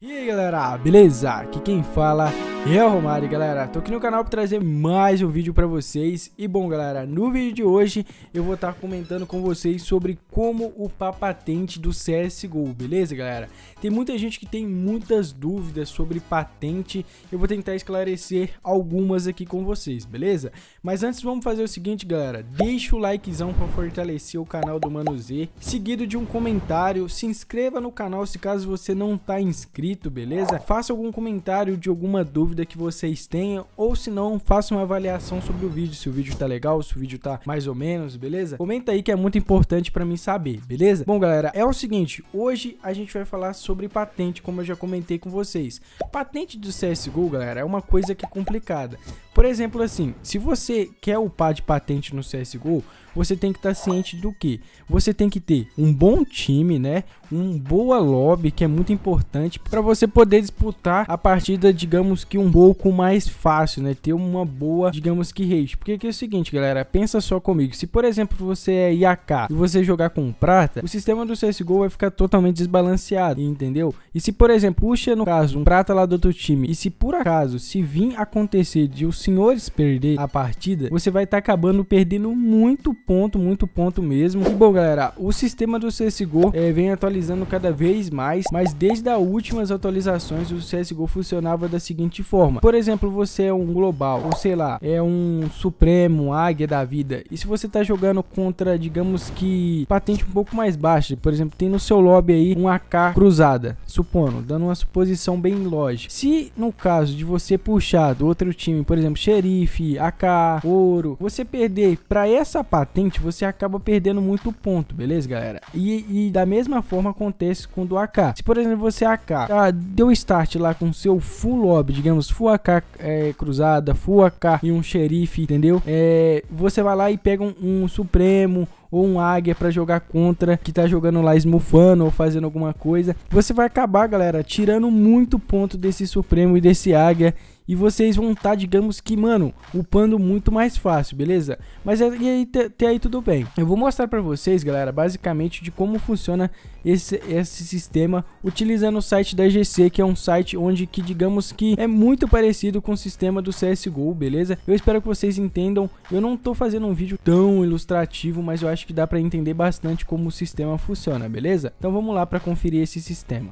E aí galera, beleza? Aqui quem fala é o Romário, galera. Tô aqui no canal para trazer mais um vídeo pra vocês. E bom galera, no vídeo de hoje eu vou estar comentando com vocês sobre como upar patente do CSGO, beleza galera? Tem muita gente que tem muitas dúvidas sobre patente. Eu vou tentar esclarecer algumas aqui com vocês, beleza? Mas antes vamos fazer o seguinte galera, deixa o likezão pra fortalecer o canal do Mano Z, seguido de um comentário, se inscreva no canal se caso você não tá inscrito, beleza? Faça algum comentário de alguma dúvida que vocês tenham, ou se não, faça uma avaliação sobre o vídeo, se o vídeo tá legal, se o vídeo tá mais ou menos, beleza? Comenta aí que é muito importante pra mim saber, beleza? Bom galera, é o seguinte, hoje a gente vai falar sobre patente, como eu já comentei com vocês. Patente do CSGO, galera, é uma coisa que é complicada. Por exemplo, assim, se você quer upar de patente no CSGO, você tem que estar ciente do que? Você tem que ter um bom time, né? Uma boa lobby, que é muito importante para você poder disputar a partida, digamos que um pouco mais fácil, né? Ter uma boa, digamos que rate. Porque aqui é o seguinte, galera, pensa só comigo. Se, por exemplo, você é IAK e você jogar com prata, o sistema do CSGO vai ficar totalmente desbalanceado, entendeu? E se, por exemplo, puxa no caso um prata lá do outro time, e se por acaso, se vir acontecer de os senhores perder a partida, você vai estar acabando perdendo muito ponto mesmo. E bom galera, o sistema do CSGO vem atualizando cada vez mais, mas desde as últimas atualizações o CSGO funcionava da seguinte forma: por exemplo, você é um global, ou sei lá, é um supremo, um águia da vida, e se você tá jogando contra, digamos que patente um pouco mais baixa, por exemplo, tem no seu lobby aí um AK cruzada, supondo, dando uma suposição bem lógica. Se no caso de você puxar do outro time, por exemplo, xerife, AK, ouro, você perder para essa patente, você acaba perdendo muito ponto, beleza galera? E da mesma forma acontece com o do AK. Se por exemplo você AK deu start lá com seu full lobby, digamos full AK cruzada, full AK e um xerife, entendeu? Você vai lá e pega um supremo ou um águia para jogar contra, que tá jogando lá smurfando ou fazendo alguma coisa, você vai acabar galera tirando muito ponto desse supremo e desse águia, e vocês vão estar, digamos que, mano, upando muito mais fácil, beleza? Mas e aí, até aí tudo bem. Eu vou mostrar pra vocês, galera, basicamente de como funciona esse sistema utilizando o site da GC, que é um site onde que, digamos que, é muito parecido com o sistema do CSGO, beleza? Eu espero que vocês entendam. Eu não tô fazendo um vídeo tão ilustrativo, mas eu acho que dá pra entender bastante como o sistema funciona, beleza? Então vamos lá pra conferir esse sistema.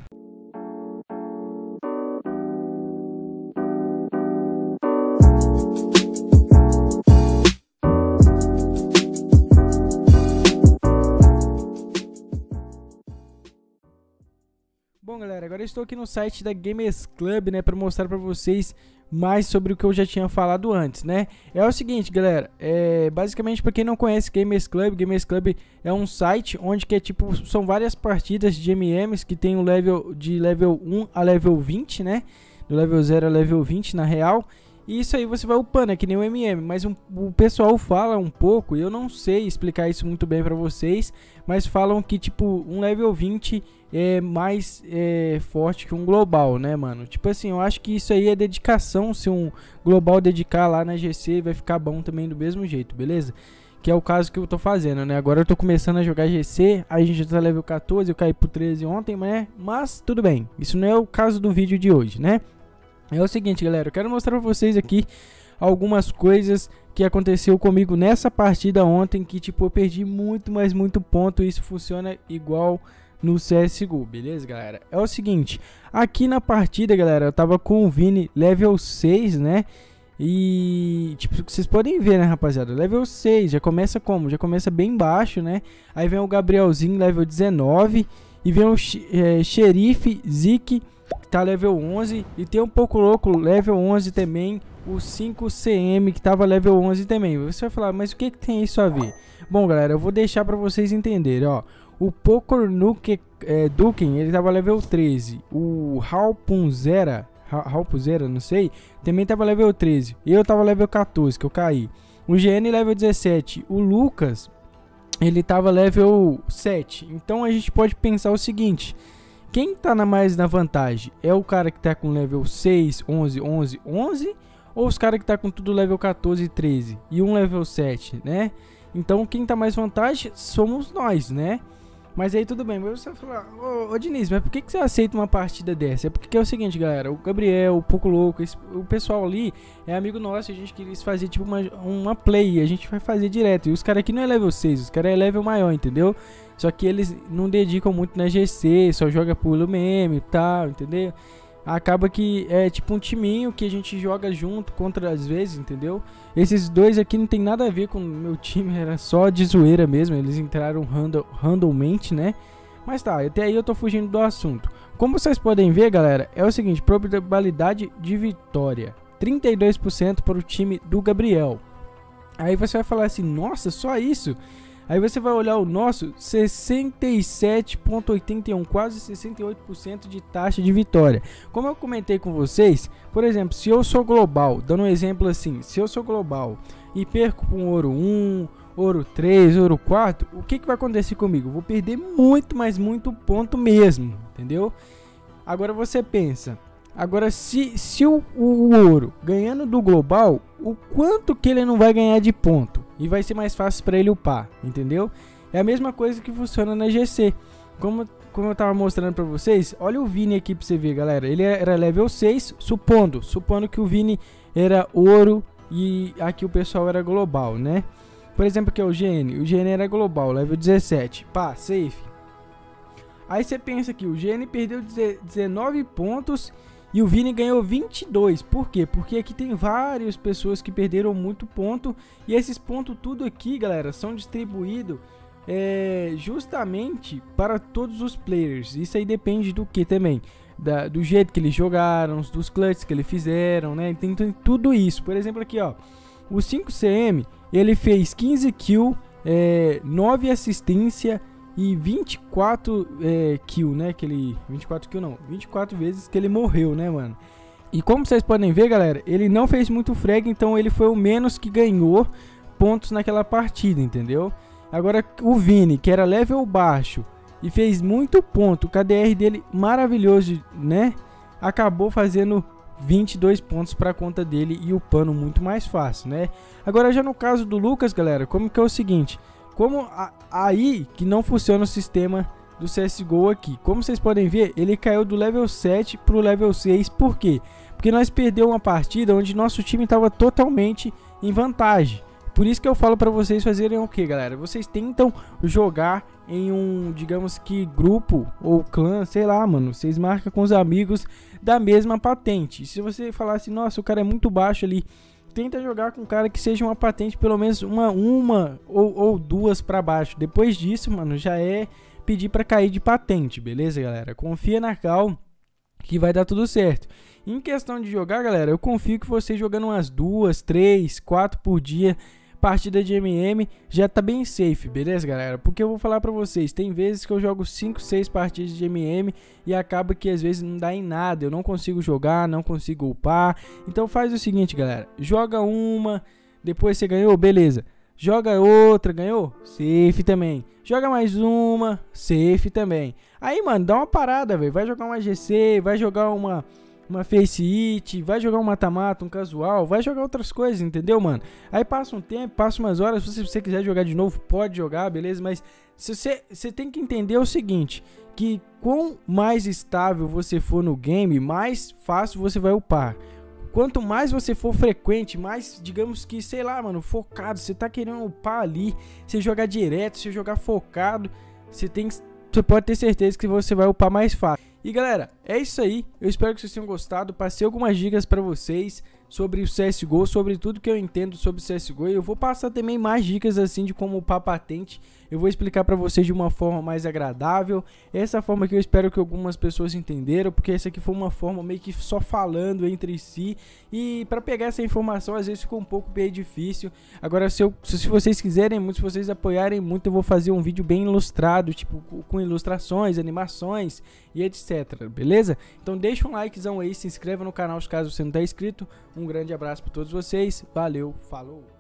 Bom galera, agora eu estou aqui no site da Gamers Club, né, para mostrar para vocês mais sobre o que eu já tinha falado antes, né? É o seguinte, galera, basicamente para quem não conhece Gamers Club é um site onde que é tipo, são várias partidas de MMs que tem um level de level 1 a level 20, né? Do level 0 a level 20 na real. E isso aí você vai upando, é que nem o MM, mas o pessoal fala um pouco, e eu não sei explicar isso muito bem pra vocês, mas falam que tipo, um level 20 é mais forte que um global, né mano? Tipo assim, eu acho que isso aí é dedicação, se um global dedicar lá na GC vai ficar bom também do mesmo jeito, beleza? Que é o caso que eu tô fazendo, né? Agora eu tô começando a jogar GC, aí a gente já tá level 14, eu caí pro 13 ontem, mas tudo bem, isso não é o caso do vídeo de hoje, né? É o seguinte galera, eu quero mostrar pra vocês aqui algumas coisas que aconteceu comigo nessa partida ontem, que tipo, eu perdi muito, mas muito ponto, e isso funciona igual no CSGO, beleza galera? É o seguinte, aqui na partida galera, eu tava com o Vini level 6, né? E tipo, vocês podem ver, né rapaziada, level 6, já começa como? Já começa bem baixo, né? Aí vem o Gabrielzinho level 19, e vem o xerife Zik, tá level 11, e tem um pouco louco level 11 também, o 5CM que tava level 11 também. Você vai falar, mas o que tem isso a ver? Bom galera, eu vou deixar pra vocês entenderem, ó. O Pokornuke Duken, ele tava level 13, o Halpunzera, não sei, também tava level 13, eu tava level 14, que eu caí. O GN level 17, o Lucas, ele tava level 7, então a gente pode pensar o seguinte: quem tá mais na vantagem? É o cara que tá com level 6, 11, 11, 11? Ou os caras que tá com tudo level 14 e 13? E um level 7, né? Então quem tá mais vantagem somos nós, né? Mas aí tudo bem, mas você fala, ô Diniz, mas por que você aceita uma partida dessa? É porque é o seguinte, galera, o Gabriel, o Pouco Louco, o pessoal ali é amigo nosso, a gente queria fazer tipo uma play, a gente vai fazer direto. E os caras aqui não é level 6, os caras é level maior, entendeu? Só que eles não dedicam muito na GC, só joga pelo meme e tal, entendeu? Acaba que é tipo um timinho que a gente joga junto contra às vezes, entendeu? Esses dois aqui não tem nada a ver com o meu time, era só de zoeira mesmo, eles entraram randommente, né? Mas tá, até aí eu tô fugindo do assunto. Como vocês podem ver, galera, é o seguinte, probabilidade de vitória, 32% para o time do Gabriel. Aí você vai falar assim, nossa, só isso? Aí você vai olhar o nosso, 67,81, quase 68% de taxa de vitória. Como eu comentei com vocês, por exemplo, se eu sou global, dando um exemplo assim, se eu sou global e perco com ouro 1, ouro 3, ouro 4, o que vai acontecer comigo? Eu vou perder muito, mas muito ponto mesmo, entendeu? Agora você pensa, agora se o ouro ganhando do global, o quanto que ele não vai ganhar de ponto? E vai ser mais fácil para ele upar, entendeu? É a mesma coisa que funciona na GC. Como eu tava mostrando para vocês, olha o Vini aqui para você ver, galera. Ele era level 6, supondo que o Vini era ouro e aqui o pessoal era global, né? Por exemplo, aqui é o GN era global, level 17, pá, safe. Aí você pensa que o GN perdeu 19 pontos e o Vini ganhou 22. Por quê? Porque aqui tem várias pessoas que perderam muito ponto. E esses pontos tudo aqui, galera, são distribuídos justamente para todos os players. Isso aí depende do que também? Do jeito que eles jogaram, dos clutches que eles fizeram, né? Tem tudo isso. Por exemplo aqui, ó, o 5CM, ele fez 15 kills, 9 assistência e 24 kill, né? 24 kill não, 24 vezes que ele morreu, né, mano? E como vocês podem ver, galera, ele não fez muito frag, então ele foi o menos que ganhou pontos naquela partida, entendeu? Agora o Vini, que era level baixo e fez muito ponto, o KDR dele maravilhoso, né? Acabou fazendo 22 pontos para conta dele e upando muito mais fácil, né? Agora já no caso do Lucas, galera, como que é o seguinte? Como aí que não funciona o sistema do CSGO aqui. Como vocês podem ver, ele caiu do level 7 para o level 6. Por quê? Porque nós perdemos uma partida onde nosso time estava totalmente em vantagem. Por isso que eu falo para vocês fazerem o que, galera? Vocês tentam jogar em um, digamos que grupo ou clã, sei lá, mano. Vocês marcam com os amigos da mesma patente. Se você falar assim, nossa, o cara é muito baixo ali, tenta jogar com um cara que seja uma patente pelo menos uma ou duas para baixo. Depois disso, mano, já é pedir para cair de patente, beleza, galera? Confia na cal que vai dar tudo certo. Em questão de jogar, galera, eu confio que você jogando umas 2, 3, 4 por dia, partida de MM, já tá bem safe, beleza, galera? Porque eu vou falar pra vocês, tem vezes que eu jogo 5, 6 partidas de MM e acaba que às vezes não dá em nada, eu não consigo jogar, não consigo upar. Então faz o seguinte, galera, joga uma, depois você ganhou, beleza. Joga outra, ganhou? Safe também. Joga mais uma, safe também. Aí, mano, dá uma parada, velho. Vai jogar uma GC, vai jogar uma Face It, vai jogar um mata-mata, um casual, vai jogar outras coisas, entendeu, mano? Aí passa um tempo, passa umas horas, se você quiser jogar de novo, pode jogar, beleza? Mas você tem que entender o seguinte, que quanto mais estável você for no game, mais fácil você vai upar. Quanto mais você for frequente, mais, digamos que, sei lá, mano, focado, você tá querendo upar ali, você jogar direto, você jogar focado, você pode ter certeza que você vai upar mais fácil. E galera, é isso aí, eu espero que vocês tenham gostado, passei algumas dicas pra vocês sobre o CSGO, sobre tudo que eu entendo sobre o CSGO, e eu vou passar também mais dicas assim de como upar patente, eu vou explicar pra vocês de uma forma mais agradável, essa forma que eu espero que algumas pessoas entenderam, porque essa aqui foi uma forma meio que só falando entre si, e pra pegar essa informação às vezes ficou um pouco bem difícil. Agora se vocês quiserem muito, se vocês apoiarem muito, eu vou fazer um vídeo bem ilustrado, tipo com ilustrações, animações e etc, beleza? Então deixa um likezão aí, se inscreva no canal caso você não tá inscrito. Um grande abraço para todos vocês, valeu, falou!